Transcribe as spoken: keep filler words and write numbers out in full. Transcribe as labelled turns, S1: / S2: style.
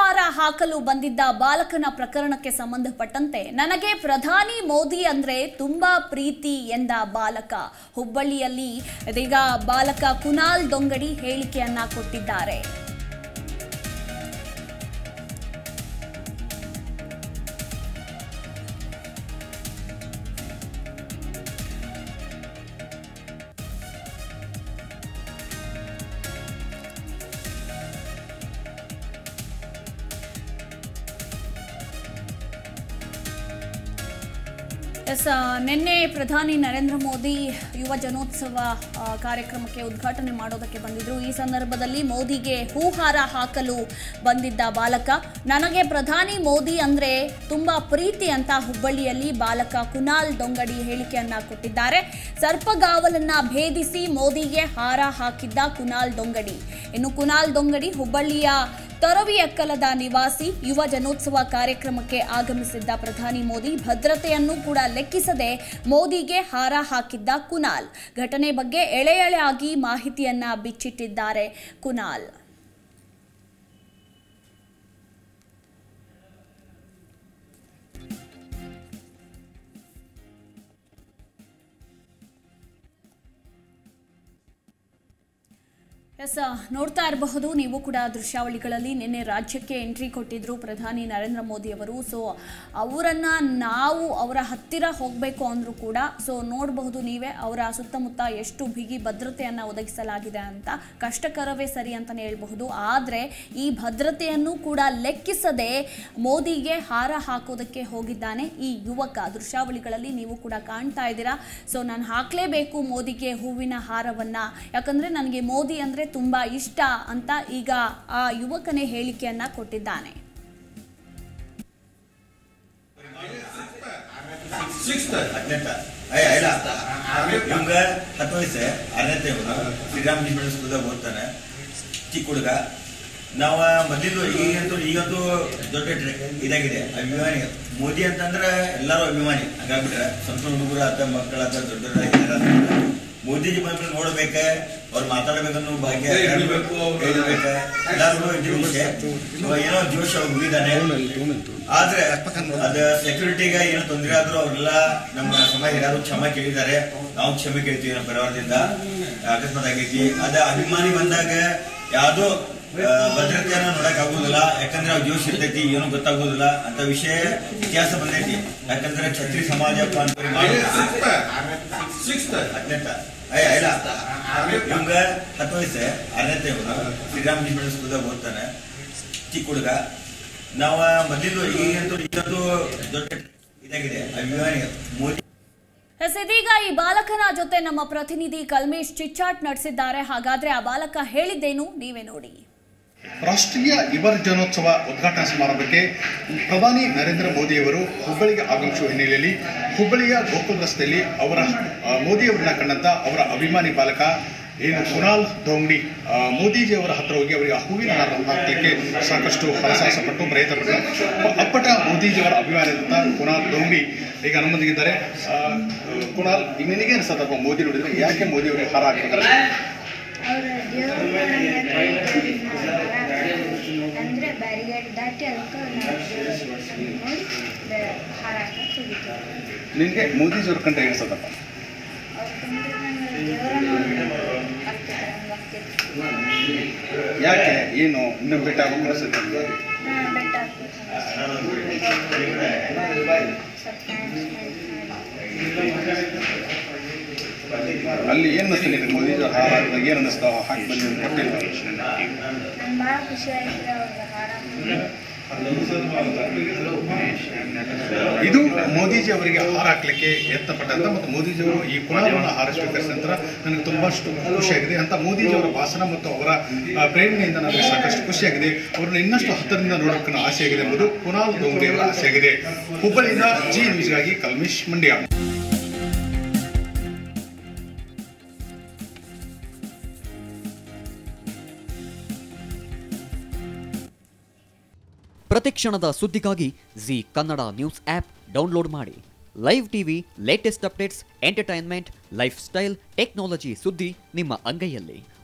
S1: ಹೂಹಾರ ಹಾಕಲು ಬಂದಿದ್ದ ಬಾಲಕನ ಪ್ರಕರಣಕ್ಕೆ ಸಂಬಂಧಪಟ್ಟಂತೆ ನನಗೆ ಪ್ರಧಾನಿ ಮೋದಿ ಅಂದ್ರೆ ತುಂಬಾ ಪ್ರೀತಿ ಎಂದ ಬಾಲಕ. ಹುಬ್ಬಳ್ಳಿಯಲ್ಲಿ ಇದೀಗ ಬಾಲಕ ಕುನಾಲ್ ದೊಂಗಡಿ ಹೇಳಿಕೆಯನ್ನ ಕೊಟ್ಟಿದ್ದಾರೆ. ಎಸ್ ನಿನ್ನೆ ಪ್ರಧಾನಿ ನರೇಂದ್ರ ಮೋದಿ ಯುವ ಜನೋತ್ಸವ ಕಾರ್ಯಕ್ರಮಕ್ಕೆ ಉದ್ಘಾಟನೆ ಮಾಡೋದಕ್ಕೆ ಬಂದಿದ್ರು. ಈ ಸಂದರ್ಭದಲ್ಲಿ ಮೋದಿಗೆ ಹೂಹಾರ ಹಾಕಲು ಬಂದಿದ್ದ ಬಾಲಕ. ನನಗೆ ಪ್ರಧಾನಿ ಮೋದಿ ಅಂದ್ರೆ ತುಂಬಾ ಪ್ರೀತಿ ಅಂತ ಹುಬ್ಬಳ್ಳಿಯಲ್ಲಿ ಬಾಲಕ ಕುನಾಲ್ ದೊಂಗಡಿ ಹೇಳಿಕೆಯನ್ನ ಕೊಟ್ಟಿದ್ದಾರೆ. ಸರ್ಪಗಾವಲನ್ನ ಭೇದಿಸಿ ಮೋದಿಗೆ ಹಾರ ಹಾಕಿದ್ದ ಕುನಾಲ್ ದೊಂಗಡಿ. ಇನ್ನು ಕುನಾಲ್ ದೊಂಗಡಿ ಹುಬ್ಬಳ್ಳಿಯ ತೊರವಿಯಕ್ಕಲದ ನಿವಾಸಿ. ಯುವ ಜನೋತ್ಸವ ಕಾರ್ಯಕ್ರಮಕ್ಕೆ ಆಗಮಿಸಿದ್ದ ಪ್ರಧಾನಿ ಮೋದಿ ಭದ್ರತೆಯನ್ನು ಕೂಡ ಲೆಕ್ಕಿಸದೆ ಮೋದಿಗೆ ಹಾರ ಹಾಕಿದ್ದ ಕುನಾಲ್. ಘಟನೆ ಬಗ್ಗೆ ಎಳೆ ಎಳೆಯಾಗಿ ಮಾಹಿತಿಯನ್ನ ಬಿಚ್ಚಿಟ್ಟಿದ್ದಾರೆ ಕುನಾಲ್. ಎಸ್ ನೋಡ್ತಾ ಇರಬಹುದು ನೀವು ಕೂಡ ದೃಶ್ಯಾವಳಿಗಳಲ್ಲಿ. ನಿನ್ನೆ ರಾಜ್ಯಕ್ಕೆ ಎಂಟ್ರಿ ಕೊಟ್ಟಿದ್ರು ಪ್ರಧಾನಿ ನರೇಂದ್ರ ಮೋದಿ ಅವರು. ಸೊ ಅವರನ್ನ ನಾವು ಅವರ ಹತ್ತಿರ ಹೋಗಬೇಕು ಅಂದರೂ ಕೂಡ ಸೊ ನೋಡಬಹುದು ನೀವೇ ಅವರ ಸುತ್ತಮುತ್ತ ಎಷ್ಟು ಬಿಗಿ ಭದ್ರತೆಯನ್ನು ಒದಗಿಸಲಾಗಿದೆ ಅಂತ. ಕಷ್ಟಕರವೇ ಸರಿ ಅಂತಲೇ ಹೇಳ್ಬಹುದು. ಆದರೆ ಈ ಭದ್ರತೆಯನ್ನು ಕೂಡ ಲೆಕ್ಕಿಸದೆ ಮೋದಿಗೆ ಹಾರ ಹಾಕೋದಕ್ಕೆ ಹೋಗಿದ್ದಾನೆ ಈ ಯುವಕ. ದೃಶ್ಯಾವಳಿಗಳಲ್ಲಿ ನೀವು ಕೂಡ ಕಾಣ್ತಾ ಇದ್ದೀರಾ. ಸೊ ನಾನು ಹಾಕಲೇಬೇಕು ಮೋದಿಗೆ ಹೂವಿನ ಹಾರವನ್ನು, ಯಾಕಂದರೆ ನನಗೆ ಮೋದಿ ಅಂದರೆ ತುಂಬಾ ಇಷ್ಟ ಅಂತ ಈಗ ಆ ಯುವಕನೇ ಹೇಳಿಕೆಯನ್ನ ಕೊಟ್ಟಿದ್ದಾನೆ.
S2: ಹತ್ತು ವಯಸ್ಸು ಆರನೇ ಶ್ರೀರಾಮ್ ಮಿಡಲ್ ಸ್ಕೂಲ್ದಾಗ ಓದ್ತಾನೆ. ಚಿಕ್ಕ ಹುಡುಗ. ನಾವು ಮೊದಲು ಈಗಂತೂ ಈಗಂತೂ ದೊಡ್ಡ ಇದಾಗಿದೆ ಅಭಿಮಾನಿ. ಮೋದಿ ಅಂತಂದ್ರೆ ಎಲ್ಲರೂ ಅಭಿಮಾನಿ ಹಂಗಾಗ್ಬಿಟ್ರೆ. ಸ್ವಂತ ಹುಡುಗರು ಆತ ಮಕ್ಕಳಾತ ದೊಡ್ಡ ಮೋದಿಜಿ ಬಂದ್ರೆ ನೋಡ್ಬೇಕ, ಅವ್ರು ಮಾತಾಡ್ಬೇಕನ್ನೋ ಭಾಗ್ಯ ಹೇಳ್ಬೇಕು. ಎಲ್ಲಾರು ಏನೋ ಜೋಶ್ ಅವ್ರು ಮುಗಿದಾನೆ. ಆದ್ರೆ ಅದ ಸೆಕ್ಯೂರಿಟಿಗೆ ಏನೋ ತೊಂದರೆ ಆದ್ರೂ ಅವ್ರೆಲ್ಲ ನಮ್ಮ ಸಮಾಜ ಯಾರು ಕ್ಷಮೆ ಕೇಳಿದ್ದಾರೆ. ನಾವು ಕ್ಷಮೆ ಕೇಳ್ತೀವಿ ನಮ್ಮ ಪರಿವಾರದಿಂದ. ಅಕಸ್ಮಾತ್ ಆಗೈತಿ ಅದ ಅಭಿಮಾನಿ ಬಂದಾಗ ಯಾವ್ದೋ ಭದ್ರತೆಯನ್ನ ನೋಡಕ್ ಆಗುದಿಲ್ಲ. ಯಾಕಂದ್ರೆ ಅವ್ರು ಜೋಶ್ ಇರ್ತೈತಿ, ಏನೋ ಗೊತ್ತಾಗೋದಿಲ್ಲ ಅಂತ ವಿಷಯ ಇತಿಹಾಸ ಬಂದೈತಿ. ಯಾಕಂದ್ರೆ ಛತ್ರಿ ಸಮಾಜ ಇವಂಗ ಹತ್ತು ವಯಸ್ಸು ಆರನೇ ಶ್ರೀರಾಮ್ ಮಿಡಲ್ ಸ್ಕೂಲ್ದಾಗ ಓದ್ತಾನೆ. ಚಿಕ್ಕ ಹುಡುಗ. ನಾವು ಮೊದಲು ಈಗಂತೂ ಈಗಂತೂ ದೊಡ್ಡ ಇದಾಗಿದೆ ಅಭಿಮಾನಿ ಮೋದಿ.
S1: ಇದೀಗ ಈ ಬಾಲಕನ ಜೊತೆ ನಮ್ಮ ಪ್ರತಿನಿಧಿ ಕಲ್ಮೇಶ್ ಚಿಚ್ಚಾಟ್ ನಡೆಸಿದ್ದಾರೆ. ಹಾಗಾದ್ರೆ ಆ ಬಾಲಕ ಹೇಳಿದ್ದೇನು ನೀವೇ ನೋಡಿ.
S3: ರಾಷ್ಟ್ರೀಯ ಯುವ ಜನೋತ್ಸವ ಉದ್ಘಾಟನಾ ಸಮಾರಂಭಕ್ಕೆ ಪ್ರಧಾನಿ ನರೇಂದ್ರ ಮೋದಿಯವರು ಹುಬ್ಬಳ್ಳಿಗೆ ಆಗಮಿಸುವ ಹಿನ್ನೆಲೆಯಲ್ಲಿ ಹುಬ್ಬಳ್ಳಿಯ ಗೋಕುಲ್ ರಸ್ತೆಯಲ್ಲಿ ಅವರ ಮೋದಿಯವರನ್ನ ಕಂಡಂತ ಅವರ ಅಭಿಮಾನಿ ಬಾಲಕ ಏನು ಕುನಾಲ್ ದೊಂಗಡಿ ಮೋದಿಜಿಯವರ ಹತ್ರ ಹೋಗಿ ಅವರಿಗೆ ಹೂವಿನ ಹಾರ ಹಾಕಲಿಕ್ಕೆ ಸಾಕಷ್ಟು ಹರಸಾಹಸ ಪಟ್ಟು ಪ್ರಯತ್ನ ಪಟ್ಟು ಅಪ್ಪಟ ಮೋದಿಜಿಯವರ ಅಭಿಮಾನಿಯಾದಂಥ ಕುನಾಲ್ ದೊಂಗಡಿ ಈಗ ನಮ್ಮೊಂದಿಗಿದ್ದಾರೆ. ಕುನಾಲ್, ಈಗ ನಿನಗೆ ಅನಿಸ್ತದಪ್ಪ ಮೋದಿ ನೋಡಿದ್ರೆ ಯಾಕೆ ಮೋದಿ ಅವರಿಗೆ ಹಾರ ಹಾಕ್ತಾರೆ?
S4: ಅಂದ್ರೆ ಬ್ಯಾರಿಗೇಡ್ ದಾಟಿ ಅದಕ್ಕೆ
S3: ನಿನಗೆ ಮೋದಿಜಿಯವ್ರ ಕಂಡ್ರೆ ಅನಿಸ್ತದಪ್ಪ? ಯಾಕೆ ಏನು ಇನ್ನೂ ಬೆಟ್ಟ ಆಗಬೇಕು ಅನಿಸುತ್ತೆ? ಅಲ್ಲಿ ಏನು ಅನ್ನಿಸ್ತು ನಿನಗೆ ಮೋದಿಜಿ ಹಾರ ಹಾಕಿದಾಗ ಏನು ಅನ್ನಿಸ್ತಾವ? ಹಾಕಿ ಬಂದು ಕೊಟ್ಟಿಲ್ಲ
S4: ಭಾಳ ಖುಷಿ ಆಯ್ತು ಅವ್ರಿಗೆ ಹಾರ.
S3: ಇದು ಮೋದಿಜಿ ಅವರಿಗೆ ಹಾರ ಹಾಕ್ಲಿಕ್ಕೆ ಯತ್ನಪಟ್ಟಂತ ಮತ್ತು ಮೋದಿಜಿಯವರು ಈ ಕುನಾಲವನ್ನು ಹಾರ ಸ್ವೀಕರಿಸಿದ ನಂತರ ನನಗೆ ತುಂಬಷ್ಟು ಖುಷಿಯಾಗಿದೆ ಅಂತ ಮೋದಿಜಿಯವರ ಭಾಷಣ ಮತ್ತು ಅವರ ಪ್ರೇರಣೆಯಿಂದ ನನಗೆ ಸಾಕಷ್ಟು ಖುಷಿಯಾಗಿದೆ. ಅವರನ್ನು ಇನ್ನಷ್ಟು ಹತ್ತಿರದಿಂದ ನೋಡೋಕೆ ಆಸೆಯಾಗಿದೆ ಎಂಬುದು ಕುನಾಲ್ ದೊಂಗಡಿಯವರ ಆಸೆಯಾಗಿದೆ. ಹುಬ್ಬಳ್ಳಿಯಿಂದ ಜಿ ನ್ಯೂಸ್ಗಾಗಿ ಕಲ್ಮೇಶ್ ಮಂಡ್ಯ.
S5: ಪ್ರತಿಕ್ಷಣದ ಸುದ್ದಿಗಾಗಿ Zee Kannada news app download ಮಾಡಿ. Live TV, latest updates, entertainment, lifestyle, technology ಸುದ್ದಿ ನಿಮ್ಮ ಅಂಗೈಯಲ್ಲಿ.